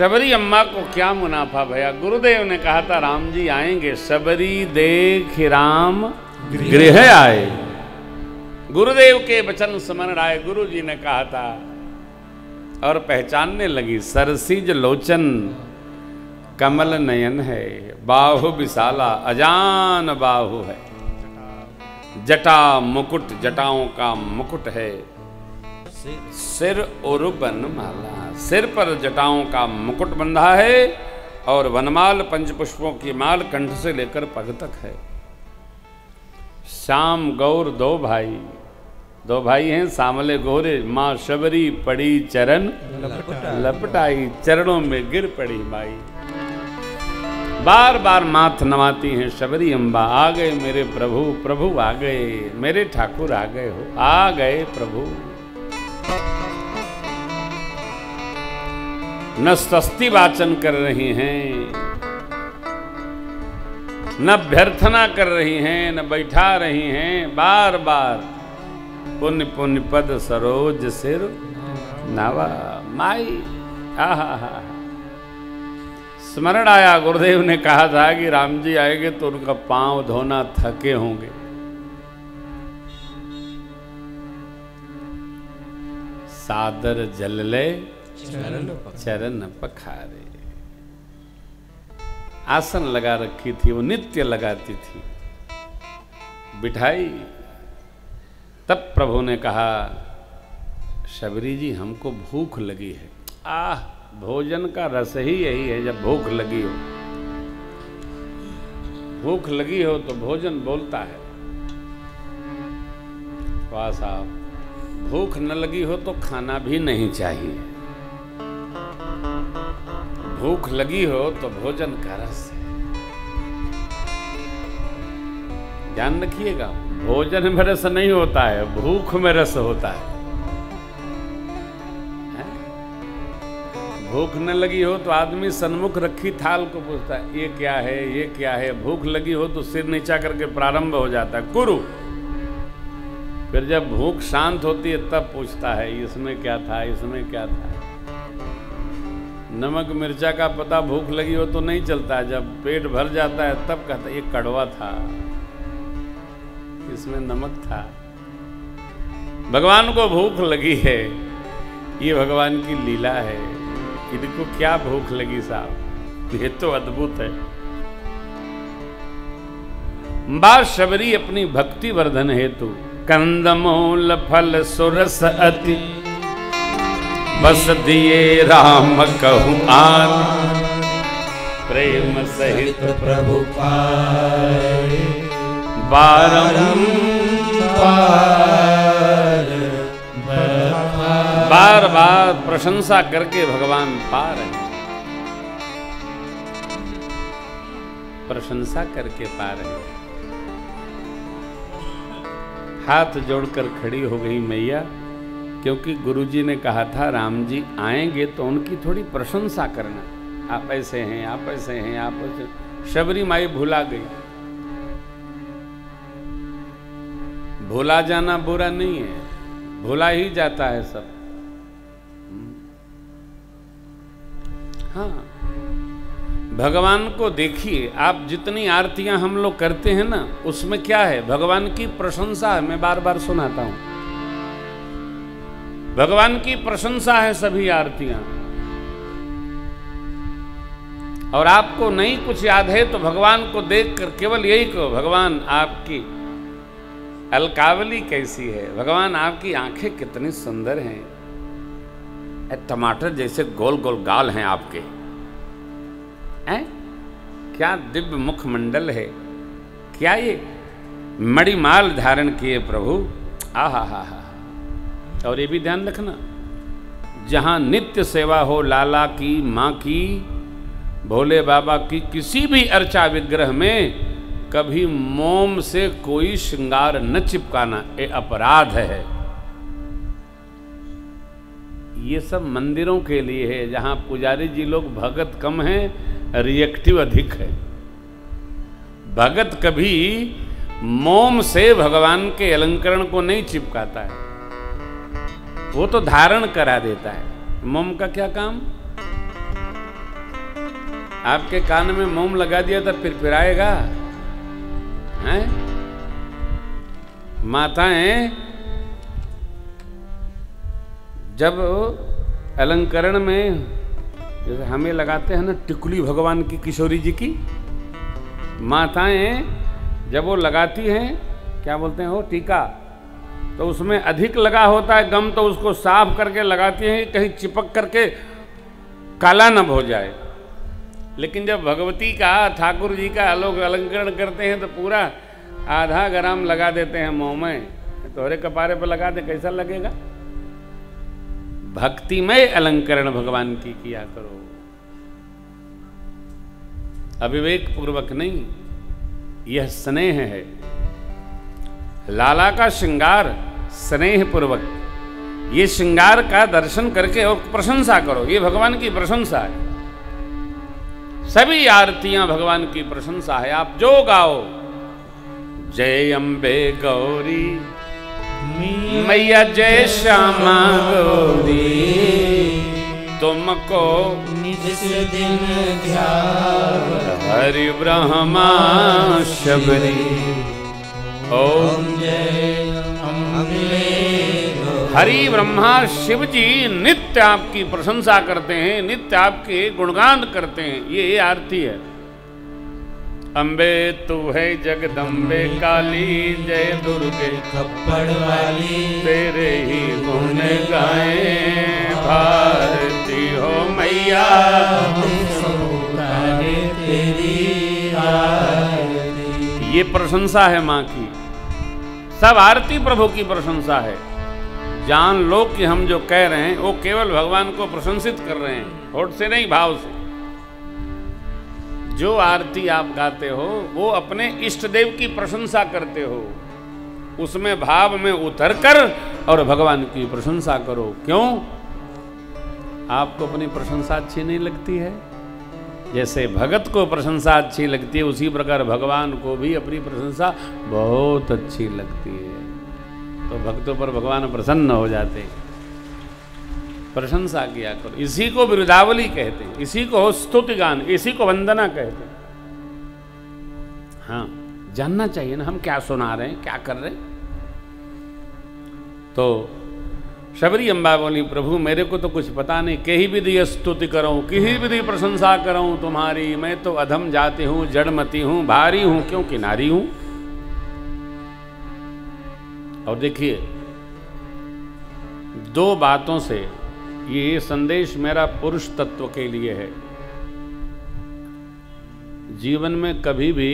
शबरी अम्मा को क्या मुनाफा भया। गुरुदेव ने कहा था राम जी आएंगे, शबरी देख राम गृह आए। गुरुदेव के वचन स्मरण आए। गुरु जी ने कहा था और पहचानने लगी, सरसीज लोचन कमल नयन है, बाहु विशाला अजान बाहु है, जटा मुकुट जटाओं का मुकुट है, सिर और वनमाला, सिर पर जटाओं का मुकुट बंधा है और वनमाल पंचपुष्पों की माल कंठ से लेकर पग तक है। श्याम गौर दो भाई हैं सांवले गोरे, माँ शबरी पड़ी चरण लपटाई, चरणों में गिर पड़ी माई। बार बार माथ नवाती हैं शबरी अम्बा, आ गए मेरे प्रभु, प्रभु आ गए, मेरे ठाकुर आ गए हो, आ गए प्रभु। न सस्ती वाचन कर रही हैं, न अभ्यर्थना कर रही हैं, न बैठा रही हैं, बार बार पुण्य पुण्य पद सरोज सिर नावा माई। आहा, स्मरण आया गुरुदेव ने कहा था कि राम जी आएंगे तो उनका पांव धोना थके होंगे। सादर जल ले चरण पखारे। आसन लगा रखी थी, वो नित्य लगाती थी, बिठाई। तब प्रभु ने कहा, शबरी जी हमको भूख लगी है। भोजन का रस ही यही है, जब भूख लगी हो, भूख लगी हो तो भोजन बोलता है। वाह साहब, भूख न लगी हो तो खाना भी नहीं चाहिए, भूख लगी हो तो भोजन का रस है। ध्यान रखिएगा, भोजन में रस नहीं होता है, भूख में रस होता है। भूख न लगी हो तो आदमी सन्मुख रखी थाल को पूछता है ये क्या है, ये क्या है। भूख लगी हो तो सिर नीचा करके प्रारंभ हो जाता है कुरु। फिर जब भूख शांत होती है तब पूछता है इसमें क्या था, इसमें क्या था। नमक मिर्चा का पता भूख लगी हो तो नहीं चलता है, जब पेट भर जाता है तब कहता है ये कड़वा था, इसमें नमक था। भगवान को भूख लगी है, ये भगवान की लीला है। इनको क्या भूख लगी साहब, ये तो अद्भुत है। बा शबरी अपनी भक्ति वर्धन हेतु कंदमूल फल सुरस अति बस दिए राम कहूँ आन, प्रेम सहित प्रभु पाए बार बार प्रशंसा करके भगवान पा रहे हैं, प्रशंसा करके पा रहे हैं। हाथ जोड़कर खड़ी हो गई मैया, क्योंकि गुरुजी ने कहा था राम जी आएंगे तो उनकी थोड़ी प्रशंसा करना। आप ऐसे हैं, आप ऐसे हैं, आप ऐसे। शबरी माई भुला गई। भुला जाना बुरा नहीं है, भुला ही जाता है सब। हाँ, भगवान को देखिए, आप जितनी आरतियां हम लोग करते हैं ना, उसमें क्या है, भगवान की प्रशंसा है। मैं बार बार सुनाता हूं, भगवान की प्रशंसा है सभी आरतियां। और आपको नहीं कुछ याद है तो भगवान को देखकर केवल यही कहो, भगवान आपकी अलकावली कैसी है, भगवान आपकी आंखें कितनी सुंदर हैं, टमाटर जैसे गोल गोल गाल हैं आपके, हैं? क्या दिव्य मुखमंडल है, क्या ये मणिमाल धारण किए प्रभु। आहा हा हा। और ये भी ध्यान रखना, जहां नित्य सेवा हो लाला की, माँ की, भोले बाबा की, किसी भी अर्चा विग्रह में कभी मोम से कोई श्रृंगार न चिपकाना, ये अपराध है। ये सब मंदिरों के लिए है, जहां पुजारी जी लोग भगत कम हैं, रिएक्टिव अधिक है। भगत कभी मोम से भगवान के अलंकरण को नहीं चिपकाता है, वो तो धारण करा देता है। मोम का क्या काम, आपके कान में मोम लगा दिया तो फिर आएगा हैं? माताएं जब अलंकरण में जैसे हमें लगाते हैं ना टिकुली भगवान की, किशोरी जी की, माताएं जब वो लगाती हैं, क्या बोलते हैं वो, टीका, तो उसमें अधिक लगा होता है गम, तो उसको साफ करके लगाती हैं कहीं चिपक करके काला न हो जाए। लेकिन जब भगवती का, ठाकुर जी का लोग अलंकरण करते हैं तो पूरा आधा ग्राम लगा देते हैं मुंह में, तोहरे कपारे पर लगा दे कैसा लगेगा? भक्तिमय अलंकरण भगवान की किया करो, अविवेक पूर्वक नहीं। यह स्नेह है, लाला का श्रृंगार स्नेह पूर्वक, ये श्रृंगार का दर्शन करके और प्रशंसा करो, ये भगवान की प्रशंसा है। सभी आरतियां भगवान की प्रशंसा है। आप जो गाओ, जय अम्बे गौरी मैया, जय श्यामा गौरी, तुमको जिस दिन ध्यान हरि ब्रह्मा शबरी, ओम जय अम्बे हरि ब्रह्मा शिव जी नित्य आपकी प्रशंसा करते हैं, नित्य आपके गुणगान करते हैं। ये आरती है। अम्बे तू है जगदम्बे काली, जय दुर्गे खप्पड़ वाली, तेरे ही गुण गाए, भारती हो मैया पुकारे तेरी आरती। ये प्रशंसा है माँ की। सब आरती प्रभु की प्रशंसा है। जान लो कि हम जो कह रहे हैं वो केवल भगवान को प्रशंसित कर रहे हैं, होठ से नहीं, भाव से। जो आरती आप गाते हो वो अपने इष्ट देव की प्रशंसा करते हो, उसमें भाव में उतर कर और भगवान की प्रशंसा करो। क्यों? आपको अपनी प्रशंसा अच्छी नहीं लगती है? जैसे भगत को प्रशंसा अच्छी लगती है, उसी प्रकार भगवान को भी अपनी प्रशंसा बहुत अच्छी लगती है। तो भक्तों पर भगवान प्रसन्न हो जाते हैं। प्रशंसा किया करो। इसी को बिरुदावली कहते हैं, इसी को स्तुति गान, इसी को वंदना कहते हैं। हाँ, जानना चाहिए ना हम क्या सुना रहे हैं, क्या कर रहे हैं। तो शबरी अम्बा बोली, प्रभु मेरे को तो कुछ पता नहीं, कहीं विधि स्तुति करूं, किसी विधि प्रशंसा करूं तुम्हारी, मैं तो अधम जाति हूं, जड़मती हूं, भारी हूं, क्योंकि नारी हूं। और देखिए, दो बातों से ये संदेश मेरा पुरुष तत्व के लिए है। जीवन में कभी भी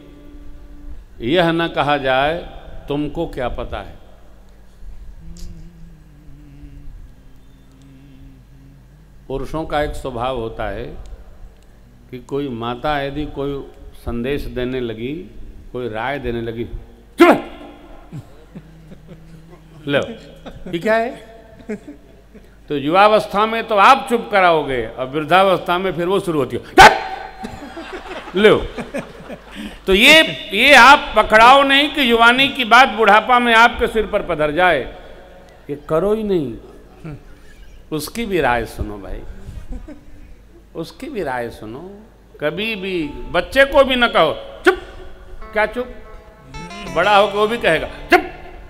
यह न कहा जाए तुमको क्या पता है। पुरुषों का एक स्वभाव होता है कि कोई माता यदि कोई संदेश देने लगी, कोई राय देने लगी, चुप लो, ये क्या है? तो युवावस्था में तो आप चुप कराओगे, और वृद्धावस्था में फिर वो शुरू होती है, लो। तो ये आप पकड़ाओ नहीं कि युवानी की बात बुढ़ापा में आपके सिर पर पधर जाए, ये करो ही नहीं। उसकी भी राय सुनो भाई, उसकी भी राय सुनो। कभी भी बच्चे को भी न कहो चुप, क्या चुप, बड़ा होकर वो भी कहेगा चुप,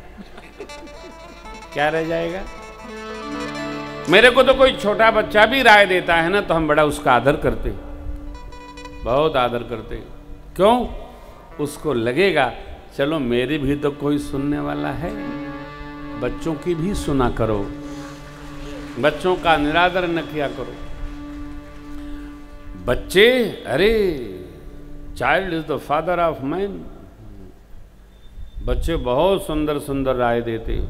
क्या रह जाएगा? मेरे को तो कोई छोटा बच्चा भी राय देता है ना, तो हम बड़ा उसका आदर करते, बहुत आदर करते। क्यों? उसको लगेगा चलो मेरी भी तो कोई सुनने वाला है। बच्चों की भी सुना करो, बच्चों का निरादर न किया करो। बच्चे, अरे child is the father of man. बच्चे बहुत सुंदर सुंदर राय देते।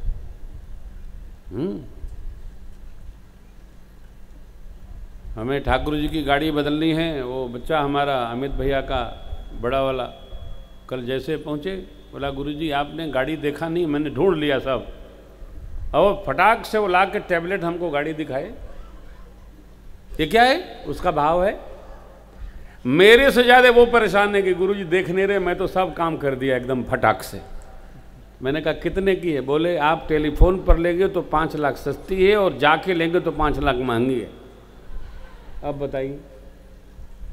हमें ठाकुर जी की गाड़ी बदलनी है। वो बच्चा हमारा अमित भैया का बड़ा वाला कल जैसे पहुँचे, बोला गुरुजी आपने गाड़ी देखा नहीं? मैंने ढूंढ लिया सब। और फटाक से वो ला के टैबलेट हमको गाड़ी दिखाए। ये क्या है? उसका भाव है। मेरे से ज़्यादा वो परेशान है कि गुरुजी देख नहीं रहे, मैं तो सब काम कर दिया एकदम फटाक से। मैंने कहा कितने की है? बोले आप टेलीफोन पर लेंगे तो 5 लाख सस्ती है और जाके लेंगे तो 5 लाख महंगी है। अब बताइए,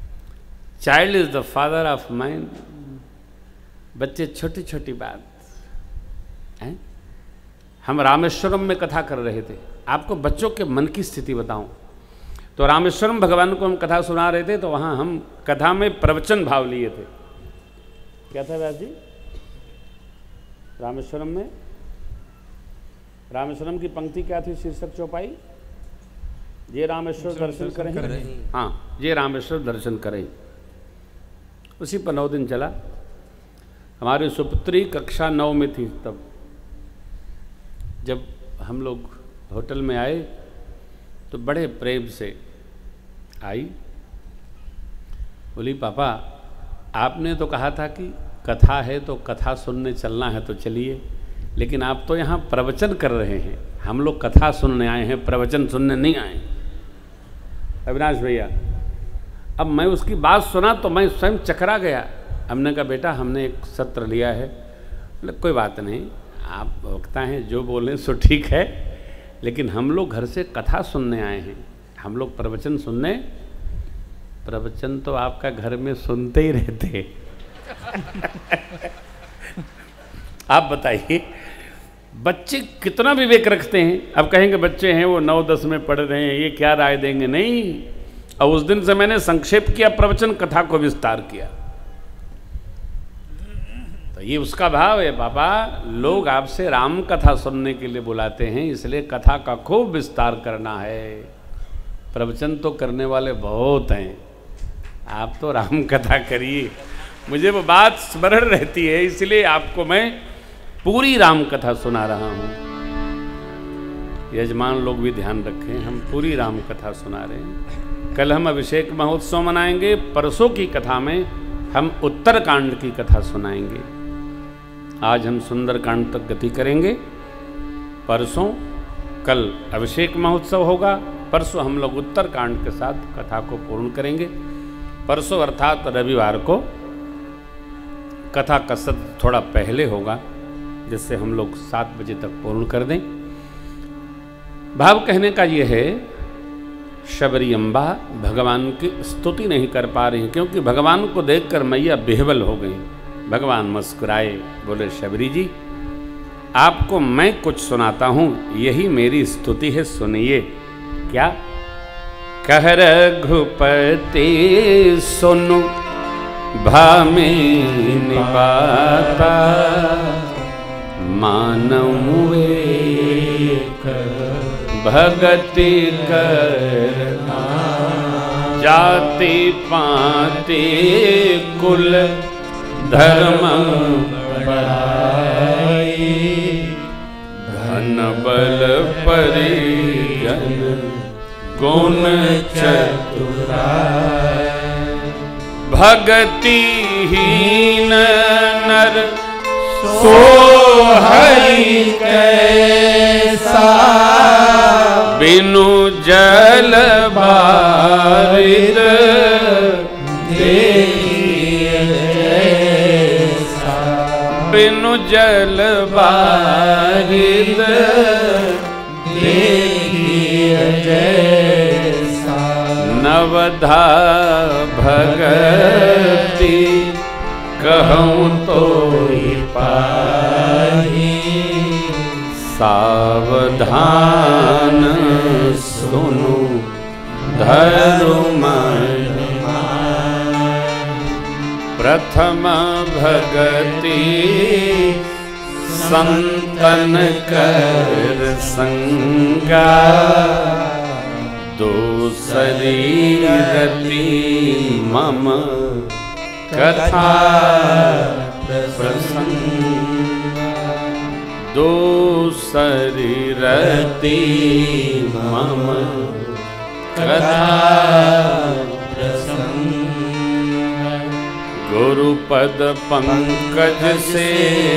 child is the father of mind. बच्चे छोटी छोटी बात है। हम रामेश्वरम में कथा कर रहे थे, आपको बच्चों के मन की स्थिति बताऊं तो रामेश्वरम भगवान को हम कथा सुना रहे थे, तो वहां हम कथा में प्रवचन भाव लिए थे। क्या था व्यास जी रामेश्वरम में? रामेश्वरम की पंक्ति क्या थी, शीर्षक चौपाई? ये रामेश्वर दर्शन करें। हाँ, ये रामेश्वर दर्शन करें। उसी पर 9 दिन चला। हमारी सुपुत्री कक्षा 9 में थी तब। जब हम लोग होटल में आए तो बड़े प्रेम से आई, बोली पापा आपने तो कहा था कि कथा है तो कथा सुनने चलना है तो चलिए, लेकिन आप तो यहाँ प्रवचन कर रहे हैं, हम लोग कथा सुनने आए हैं, प्रवचन सुनने नहीं आए। अविनाश भैया, अब मैं उसकी बात सुना तो मैं स्वयं चकरा गया। हमने कहा बेटा हमने एक सत्र लिया है। मतलब कोई बात नहीं, आप वक्ता हैं, जो बोलें सो ठीक है, लेकिन हम लोग घर से कथा सुनने आए हैं, हम लोग प्रवचन सुनने। प्रवचन तो आपका घर में सुनते ही रहते आप बताइए बच्चे कितना विवेक रखते हैं। अब कहेंगे बच्चे हैं वो 9-10 में पढ़ रहे हैं, ये क्या राय देंगे? नहीं। और उस दिन से मैंने संक्षेप किया प्रवचन, कथा को विस्तार किया। तो ये उसका भाव है पापा, लोग आपसे राम कथा सुनने के लिए बुलाते हैं, इसलिए कथा का खूब विस्तार करना है। प्रवचन तो करने वाले बहुत हैं, आप तो राम कथा करिए। मुझे वो बात स्मरण रहती है, इसलिए आपको मैं पूरी राम कथा सुना रहा हूँ। यजमान लोग भी ध्यान रखें, हम पूरी राम कथा सुना रहे हैं। कल हम अभिषेक महोत्सव मनाएंगे, परसों की कथा में हम उत्तरकांड की कथा सुनाएंगे। आज हम सुंदरकांड तक गति करेंगे, परसों कल अभिषेक महोत्सव होगा, परसों हम लोग उत्तरकांड के साथ कथा को पूर्ण करेंगे। परसों अर्थात रविवार को कथा का सत्र थोड़ा पहले होगा, जिससे हम लोग 7 बजे तक पूर्ण कर दें। भाव कहने का ये है, शबरी अम्बा भगवान की स्तुति नहीं कर पा रही, क्योंकि भगवान को देखकर मैया बेहबल हो गई। भगवान मुस्कुराए, बोले शबरी जी आपको मैं कुछ सुनाता हूँ, यही मेरी स्तुति है, सुनिए। क्या? कह रघुपति सुनु भामिनी बाता, मानव एक भगति करना, जाति पाति कुल धर्म बढ़ाई, धन बल परिजन गुण चतुराई, भगतिहीन नर सोहई कैसा, बिनु जल बारिद देखिए जैसा, बिनु जल बारिद देखिए जैसा, नवधा भगति कहूँ तो ही पाही, सावधान सुनु धरु महिमा, प्रथम भगति संतन कर संगा, दूसरी रति मम कथा प्रसंग, दूसरी रति मम कथा प्रसंग, गुरुपद पंकज से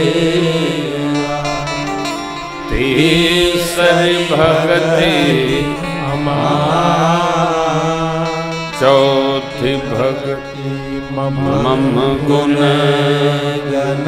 तीसरी भगति, चौथी भगति मम गुण गण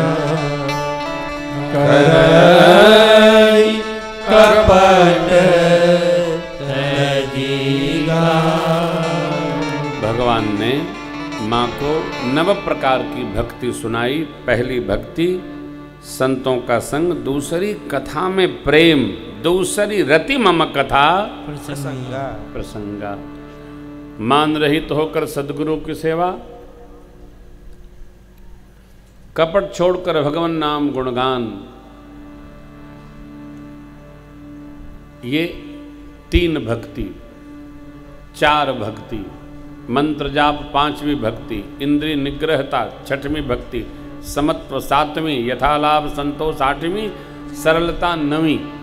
करई कपट तजीगा। भगवान ने माँ को 9 प्रकार की भक्ति सुनाई। पहली भक्ति संतों का संग, दूसरी कथा में प्रेम, दूसरी रति मम कथा प्रसंगा प्रसंगा, मान रहित होकर सदगुरु की सेवा, कपट छोड़कर भगवान नाम गुणगान। ये 3 भक्ति, 4 भक्ति, मंत्र जाप 5वीं भक्ति, इंद्रिय निग्रहता 6वीं भक्ति, समत्व 7वीं, यथालाभ संतोष 8वीं, सरलता 9वीं।